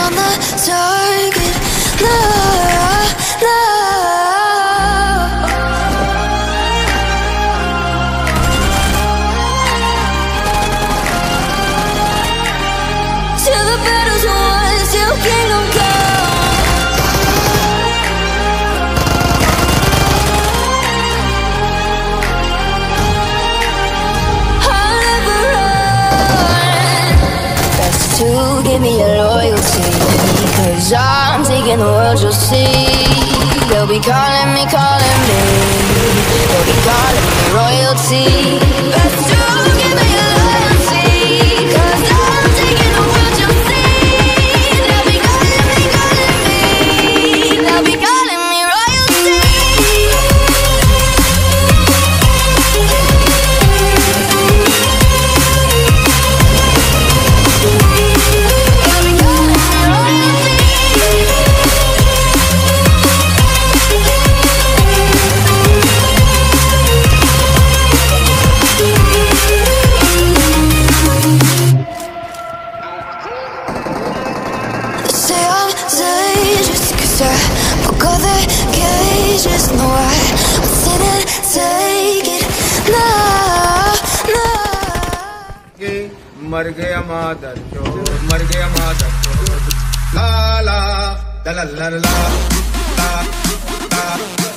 on the target. No, no. Till the battle's won, till kingdom come. I'll never run. Best to give me your loyalty, 'cause I'm taking the world, you'll see. They'll be calling me, calling me. They'll be calling me royalty. Best to give me your loyalty, 'cause I'm taking the world, you'll see. They'll be calling me, calling me. They'll be calling me royalty. They'll be calling me royalty. Say I'm dangerous 'cause I broke all the cages. No, I won't sit and take it. No, no. मर गया मादर चोद, मर गया मादर चोद। ला ला ला ला ला ला ला ला।